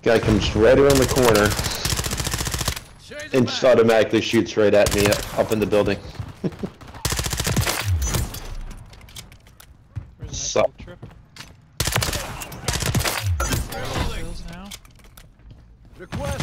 Guy comes right around the corner and just automatically shoots right at me up in the building. Where's the next little trip? Now.